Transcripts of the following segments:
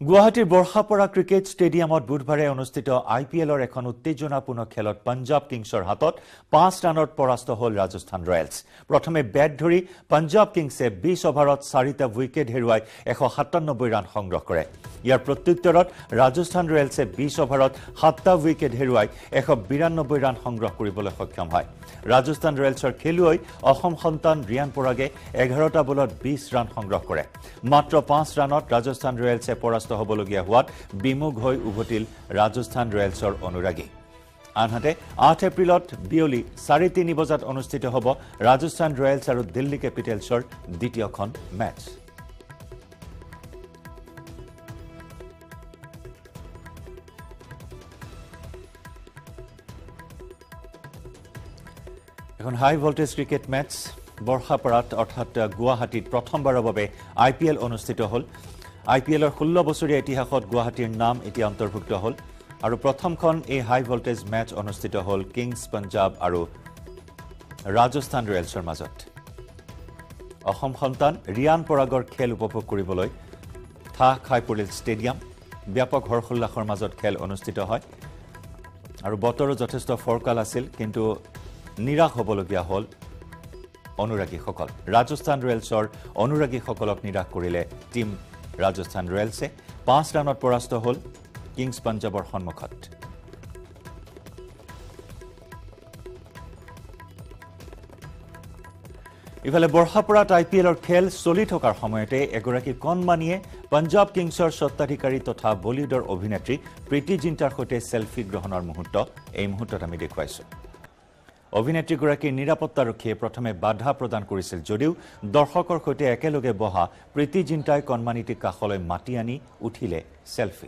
গুৱাহাটীৰ বৰ্ষাপৰা ক্ৰিকেট ষ্টেডিয়ামত বুধবাৰে অনুষ্ঠিত IPLৰ এখন উত্তেজনাপূৰ্ণ খেলত পঞ্জাব কিংছৰ হাতত 5 ৰানত পৰাস্ত হ'ল ৰাজস্থান ৰয়েলছ। প্ৰথমে বেট ধৰি পঞ্জাব কিংছে 20 অভাৰত 4টা উইকেট হেৰুৱাই 197 ৰান সংগ্ৰহ কৰে। ইয়াৰ প্ৰত্যুত্তৰত ৰাজস্থান ৰয়েলছে 20 অভাৰত 7টা উইকেট হেৰুৱাই 192 ৰান সংগ্ৰহ কৰিবলৈ সক্ষম হয়। ৰাজস্থান ৰয়েলছৰ খেলুৱৈ অসম সন্তান ৰিয়ান পৰাগে 11টা বলত 20 ৰান সংগ্ৰহ কৰে। মাত্ৰ 5 ৰানত ৰাজস্থান ৰয়েলছে পৰাস্ত হ'বলগীয়া হোৱাত বিমুখ হৈ উভতিল ৰাজস্থান ৰয়েলছৰ অনুৰাগী। আনহাতে 8 এপ্ৰিলত বিয়লি 3:30 বজাত অনুষ্ঠিত হ'ব ৰাজস্থান ৰয়েলছ আৰু দিল্লী কেপিটেলছৰ দ্বিতীয়খন মেচ। এখন হাই ভোল্টেজ ক্ৰিকেট মেচ বৰ্ষাপৰাত অৰ্থাৎ গুৱাহাটীত প্ৰথমবাৰৰ বাবে IPL অনুষ্ঠিত হ'ল। IPLৰ 16 বছৰীয়া ইতিহাসত গুৱাহাটীৰ নাম এতিয়া অন্তৰ্ভুক্ত হ'ল আৰু প্ৰথমখন এই হাই ভোল্টেজ মেচ অনুষ্ঠিত হ'ল কিংছ পঞ্জাব আৰু ৰাজস্থান ৰয়েলছৰ মাজত। অসম সন্তান ৰিয়ান পৰাগৰ খেল উপভোগ কৰিবলৈ ঠাহ খাই পৰিল ষ্টেডিয়াম। ব্যাপক হৰ্ষোল্লাসৰ মাজত খেল অনুষ্ঠিত হয় আৰু বতৰো যথেষ্ট ফৰকাল আছিল, কিন্তু নিৰাশ হ'বলগীয়া হ'ল অনুৰাগীসকল। ৰাজস্থান ৰয়েলছৰ অনুৰাগীসকলক নিৰাশ কৰিলে টীম ৰাজস্থান ৰয়েলছে 5 ৰানত পৰাস্ত হ'ল কিংছ পঞ্জাবৰ সন্মুখত। ইফালে বৰ্ষাপৰাত IPLৰ খেল চলি থকাৰ সময়তে এগৰাকী কণমানিয়ে পঞ্জাব কিংছৰ স্বত্বাধিকাৰী তথা বলিউডৰ অভিনেত্ৰী প্ৰীতি জিন্টাৰ সৈতে ছেলফি গ্ৰহণৰ মুহূৰ্ত এই মুহূৰ্তত আমি দেখুৱাইছো। অভিনেত্ৰীগৰাকীৰ নিৰাপত্তাৰক্ষীয়ে প্ৰথমে বাধা প্ৰদান কৰিছিল যদিও দৰ্শকৰ সৈতে একেলগে বহা প্ৰীতি জিন্টাই কণমানিটিক কাষলৈ মাতি আনি উঠিলে ছেলফি।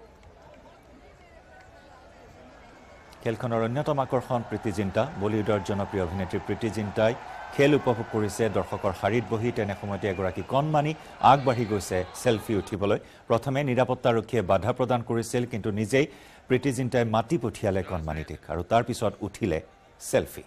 খেলখনৰ অন্যতম আকৰ্ষণ প্ৰীতি জিন্টা। বলিউডৰ জনপ্ৰিয় অভিনেত্ৰী প্ৰীতি জিন্টাই খেল উপভোগ কৰিছে দৰ্শকৰ শাৰীত বহি। তেনে সময়তে এগৰাকী কণমানি আগবাঢ়ি গৈছে ছেলফি উঠিবলৈ। প্ৰথমে নিৰাপত্তাৰক্ষীয়ে বাধা প্ৰদান কৰিছিল, কিন্তু নিজেই প্ৰীতি জিন্টাই মাতি পঠিয়ালে কণমানিটিক আৰু তাৰ পিছত উঠিলে ছেলফি।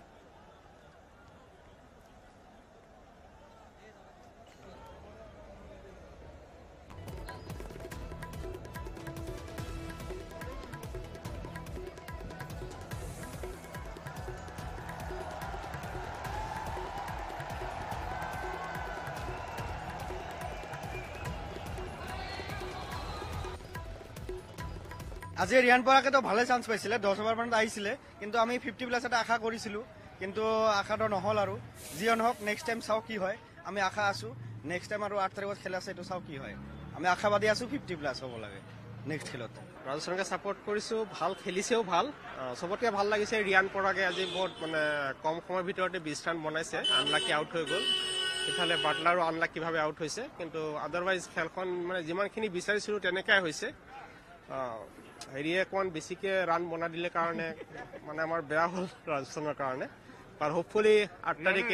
আজি ৰিয়ান পৰাগেতো ভালে চান্স পাইছিলে, 10 অভাৰ মানত আহিছিলে, কিন্তু আমি 50+ এটা আশা কৰিছিলোঁ, কিন্তু আশাটো নহ'ল। আৰু যিয়ে নহওক নেক্সট টাইম চাওঁ কি হয়। আমি আশা আছোঁ নেক্সট টাইম আৰু 8 তাৰিখত খেল আছে, এইটো চাওঁ কি হয়। আমি আশাবাদী আছোঁ 50+ হ'ব লাগে নেক্সট খেলত। ৰাজস্থানকে ছাপোৰ্ট কৰিছোঁ, ভাল খেলিছেও, ভাল চবতকৈ ভাল লাগিছে ৰিয়ান পৰাগে আজি বহুত কম সময়ৰ ভিতৰতে 20 ৰান বনাইছে। আনলাকি আউট হৈ গ'ল, ইফালে বাটলাৰো আনলাকিভাৱে আউট হৈছে, কিন্তু আদাৰৱাইজ খেলখন যিমানখিনি বিচাৰিছিলোঁ তেনেকাই হৈছে। হেৰিয়ে অকণমান বেছিকৈ ৰান বনাই দিলে কাৰণে আমাৰ বেয়া হ'ল ৰাজস্থানৰ কাৰণে। আৰু হোপফুলি 8 তাৰিখে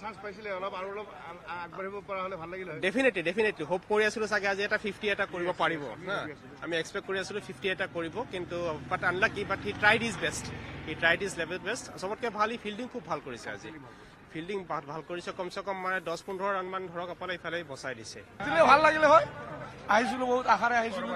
ডেফিনেটলি হোপ কৰি আছিলোঁ চাগে আজি এটা 50 এটা কৰিব পাৰিব। আমি এক্সপেক্ট কৰি আছিলোঁ 50 এটা কৰিব, কিন্তু but unlucky. But he tried is best, he tried is level best. চবতকৈ ভাল হি ফিল্ডিং খুব ভাল কৰিছে আজি। ফিল্ডিং ভাল কৰিছে, কমচে কম 10-15 ৰানমান ধৰক আপোনাৰ ইফালে বচাই দিছে। ভাল লাগিলে হয়, আহিছিলোঁ বহুত আশাৰে আহিছিলোঁ,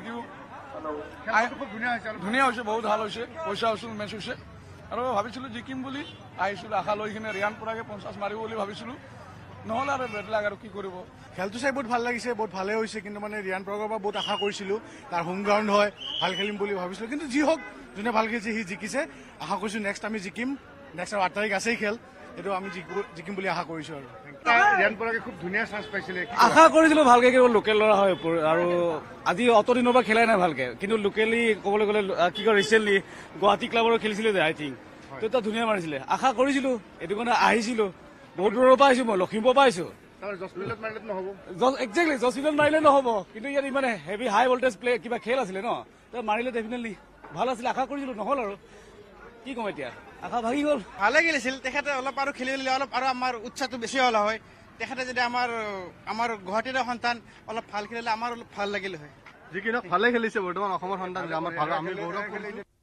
ধুনীয়া হৈছে, বহুত ভাল হৈছে, পইচা হৈছিল, মেচ হৈছে আৰু ভাবিছিলোঁ জিকিম বুলি আহিছিলোঁ আশা লৈ কিনে। ৰিয়ান পৰাগে 50 মাৰিব বুলি ভাবিছিলোঁ, নহ'লে আৰু বেড লাগ আৰু কি কৰিব। খেলটো চাই বহুত ভাল লাগিছে, বহুত ভালে হৈছে, কিন্তু ৰিয়ান পৰাগৰ পৰা বহুত আশা কৰিছিলোঁ। তাৰ হোম গ্ৰাউণ্ড হয়, ভাল খেলিম বুলি ভাবিছিলোঁ, কিন্তু যি হওক যোনে ভাল খেলিছে সি জিকিছে। আশা কৰিছোঁ নেক্সট আমি জিকিম। নেক্সট আৰু 8 তাৰিখ আছেই খেল, এইটো আমি জিকিম বুলি আশা কৰিছোঁ। আৰু ৰিয়ান পৰাগে খুব ধুনীয়া চান্স পাইছিলে, আশা কৰিছিলোঁ ভালকে কেৱল লোকেল ল'ৰা হয় আৰু আজি অত দিনৰ পৰা খেলাই নাই ভালকে, কিন্তু লোকেলি ক'বলৈ গ'লে কি কয় ৰিচেণ্টলি গুৱাহাটী ক্লাবৰ খেলিছিলে যে আই থিংক তেতিয়া ধুনীয়া মাৰিছিলে। আশা কৰিছিলোঁ, এইটো কাৰণে আহিছিলোঁ, বহুত দূৰৰ পৰা আহিছোঁ, মই লখিমপুৰৰ পৰা আহিছোঁ। একজেক্টলি 10 মিনিট মাৰিলে নহ'ব, কিন্তু ইয়াত ইমান হেভি হাই ভল্টেজ কিবা খেল আছিলে ন, মাৰিলে ডেফিনেটলি ভাল আছিলে। আশা কৰিছিলোঁ, নহ'ল আৰু কি ক'ম এতিয়া, আশা ভাগি গ'ল। ভালে খেলিছিল তেখেতে, অলপ আৰু খেলি দিলে অলপ আৰু আমাৰ উৎসাহটো বেছি হ'লে হয়। তেখেতে যদি আমাৰ গুৱাহাটীৰ সন্তান অলপ ভাল খেলিলে আমাৰ অলপ ভাল লাগিলে হয়। যি কি নহওক ভালে খেলিছে বৰ্তমান অসমৰ সন্তান, আমাৰ ভাল, আমি গৌৰৱ কৰিছোঁ।